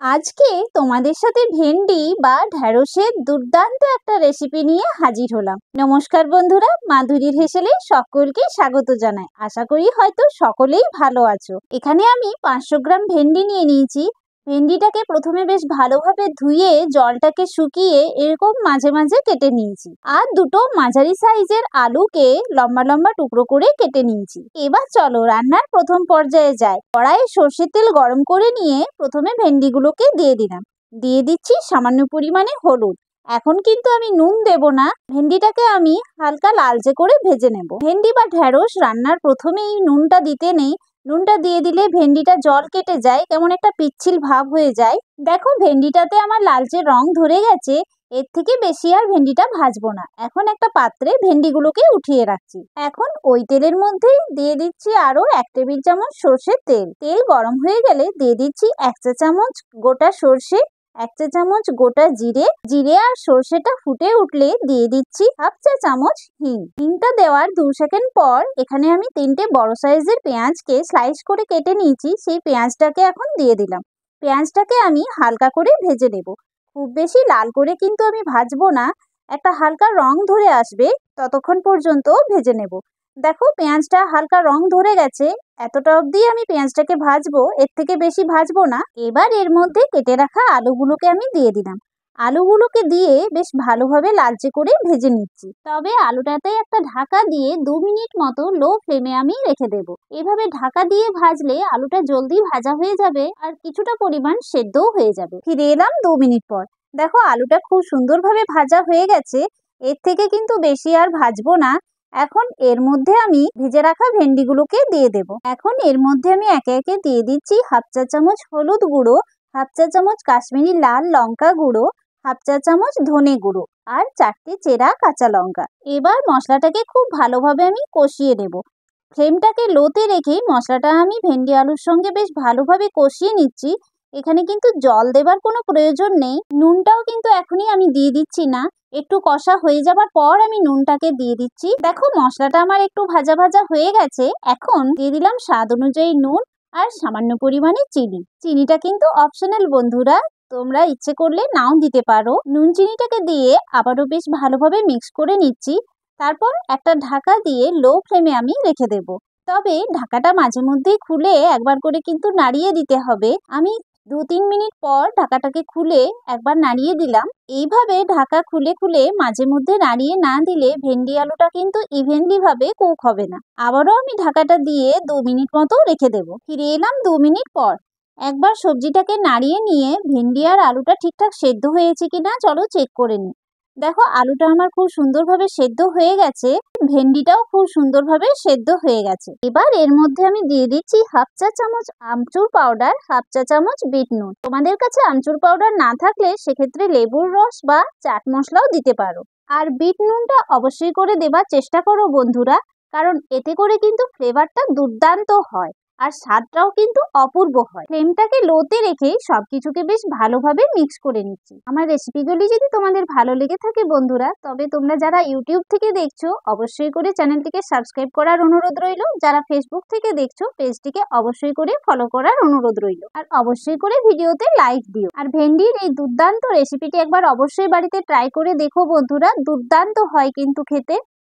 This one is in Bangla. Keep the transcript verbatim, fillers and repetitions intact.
আজকে তোমাদের সাথে ভেন্ডি বা ঢ্যাঁড়সের দুর্দান্ত একটা রেসিপি নিয়ে হাজির হলাম। নমস্কার বন্ধুরা, মাধুরীর হেসেলে সকলকে স্বাগত জানাই। আশা করি হয়তো সকলেই ভালো আছো। এখানে আমি পাঁচশো গ্রাম ভেন্ডি নিয়ে নিয়েছি। ভেন্ডিটাকে প্রথমে বেশ ভালোভাবে ধুয়ে জলটাকে শুকিয়ে এরকম মাঝে মাঝে কেটে নিয়েছি। আর দুটো মাঝারি সাইজের আলুকে লম্বা লম্বা টুকরো করে কেটে নিয়েছি। এবার চলো রান্নার প্রথম পর্যায়ে যাই। কড়াইয়ে সর্ষের তেল গরম করে নিয়ে প্রথমে ভেন্ডিগুলোকে দিয়ে দিলাম। দিয়ে দিচ্ছি সামান্য পরিমাণে হলুদ। এখন কিন্তু আমি নুন দেব না, ভেন্ডিটাকে আমি হালকা লালচে করে ভেজে নেব। ভেন্ডি বা ঢ্যাঁড়স রান্নার প্রথমেই নুনটা দিতে নেই। নুনটা দিয়ে দিলে ভেন্ডিটা জল কেটে যায়, কেমন একটা পিচ্ছিল ভাব হয়ে যায়। দেখো ভেন্ডিটাতে আমার লালচে রং ধরে গেছে। এর থেকে বেশি আর ভেন্ডিটা ভাজবো না। এখন একটা পাত্রে ভেন্ডিগুলোকে উঠিয়ে রাখছি। এখন ওই তেলের মধ্যে দিয়ে দিচ্ছি আরো এক টেবিল চামচ সর্ষের তেল। তেল গরম হয়ে গেলে দিয়ে দিচ্ছি এক চা চামচ গোটা সর্ষে, এক চা চামচ গোটা জিরে। জিরে আর সর্ষেটা ফুটে উঠলে দিয়ে দিচ্ছি হাফ চা চামচ হিং। হিংটা দেওয়ার দু সেকেন্ড পর এখানে আমি তিনটে বড় সাইজের পেঁয়াজকে স্লাইস করে কেটে নিয়েছি, সেই পেঁয়াজটাকে এখন দিয়ে দিলাম। পেঁয়াজটাকে আমি হালকা করে ভেজে নেব। খুব বেশি লাল করে কিন্তু আমি ভাজবো না, একটা হালকা রং ধরে আসবে ততক্ষণ পর্যন্ত ভেজে নেব। দেখো পেঁয়াজটা হালকা রং ধরে গেছে, এতটা অবধি আমি পেঁয়াজটাকে ভাজবো, এর থেকে বেশি ভাজবো না। এবার এর মধ্যে কেটে রাখা আলুগুলোকে আমি দিয়ে দিলাম। আলুগুলোকে দিয়ে বেশ ভালোভাবে লালচে করে ভেজে নিচ্ছি। তবে আলুটাতে একটা ঢাকা দিয়ে দু মিনিট মতো লো ফ্লেমে আমি রেখে দেব। এভাবে ঢাকা দিয়ে ভাজলে আলুটা জলদি ভাজা হয়ে যাবে আর কিছুটা পরিমাণ সেদ্ধও হয়ে যাবে। ফিরে এলাম দু মিনিট পর। দেখো আলুটা খুব সুন্দরভাবে ভাজা হয়ে গেছে, এর থেকে কিন্তু বেশি আর ভাজবো না। এখন এর মধ্যে আমি ভেজে রাখা ভেন্ডিগুলোকে দিয়ে দেব। এখন এর মধ্যে আমি একে একে দিয়ে দিচ্ছি হাফ চা চামচ হলুদ গুঁড়ো, হাফ চা চামচ কাশ্মীরি লাল লঙ্কা গুঁড়ো, হাফ চা চামচ ধনে গুঁড়ো আর চারটে চেরা কাঁচা লঙ্কা। এবার মশলাটাকে খুব ভালোভাবে আমি কষিয়ে নেব। ফ্লেমটাকে লোতে রেখে মশলাটা আমি ভেন্ডি আলুর সঙ্গে বেশ ভালোভাবে কষিয়ে নিচ্ছি। এখানে কিন্তু জল দেবার কোনো প্রয়োজন নেই, নুনটাও কিন্তু এখনই আমি দিয়ে দিচ্ছি না। একটু কষা হয়ে যাবার পর আমি নুনটাকে দিয়ে দিচ্ছি। দেখো মশলাটা আমার একটু ভাজা ভাজা হয়ে গেছে। এখন দিয়ে দিলাম স্বাদ অনুযায়ী নুন আর সামান্য পরিমাণে চিনি। চিনিটা কিন্তু অপশনাল বন্ধুরা, তোমরা ইচ্ছে করলে নাও দিতে পারো। নুন চিনিটাকে দিয়ে আবারও বেশ ভালোভাবে মিক্স করে নিচ্ছি। তারপর একটা ঢাকা দিয়ে লো ফ্লেমে আমি রেখে দেব। তবে ঢাকাটা মাঝে মধ্যেই খুলে একবার করে কিন্তু নাড়িয়ে দিতে হবে। আমি দু তিন মিনিট পর ঢাকাটাকে খুলে একবার নাড়িয়ে দিলাম। এইভাবে ঢাকা খুলে খুলে মাঝে মধ্যে নাড়িয়ে না দিলে ভেন্ডি আলুটা কিন্তু ইভেনলি ভাবে কুক হবে না। আবারও আমি ঢাকাটা দিয়ে দু মিনিট মতো রেখে দেব। ফিরে এলাম দু মিনিট পর। একবার সবজিটাকে নাড়িয়ে নিয়ে ভেন্ডি আর আলুটা ঠিকঠাক সেদ্ধ হয়েছে কিনা চলো চেক করে নিই। দেখো আলুটা আমার খুব সুন্দরভাবে সেদ্ধ হয়ে গেছে, ভেন্ডিটাও খুব সুন্দরভাবে সেদ্ধ হয়ে গেছে। এবার এর মধ্যে আমি দিয়ে দিচ্ছি হাফ চা চামচ আমচুর পাউডার, হাফ চা চামচ বিট নুন। তোমাদের কাছে আমচুর পাউডার না থাকলে সেক্ষেত্রে লেবুর রস বা চাট মশলাও দিতে পারো। আর বিট নুনটা অবশ্যই করে দেবার চেষ্টা করো বন্ধুরা, কারণ এতে করে কিন্তু ফ্লেভারটা দুর্দান্ত হয় আর স্বাদটাও কিন্তু অপূর্ব হয়। ফ্লেমটাকে লোতে রেখে সবকিছুকে বেশ ভালোভাবে মিক্স করে নিচ্ছি। আমার রেসিপিগুলি যদি তোমাদের ভালো লেগে থাকে বন্ধুরা, তবে তোমরা যারা ইউটিউব থেকে দেখছো অবশ্যই করে চ্যানেলটিকে সাবস্ক্রাইব করার অনুরোধ রইল। যারা ফেসবুক থেকে দেখছো পেজটিকে অবশ্যই করে ফলো করার অনুরোধ রইল। আর অবশ্যই করে ভিডিওতে লাইক দিও। আর ভেন্ডির এই দুর্দান্ত রেসিপিটি একবার অবশ্যই বাড়িতে ট্রাই করে দেখো বন্ধুরা, দুর্দান্ত হয় কিন্তু খেতে।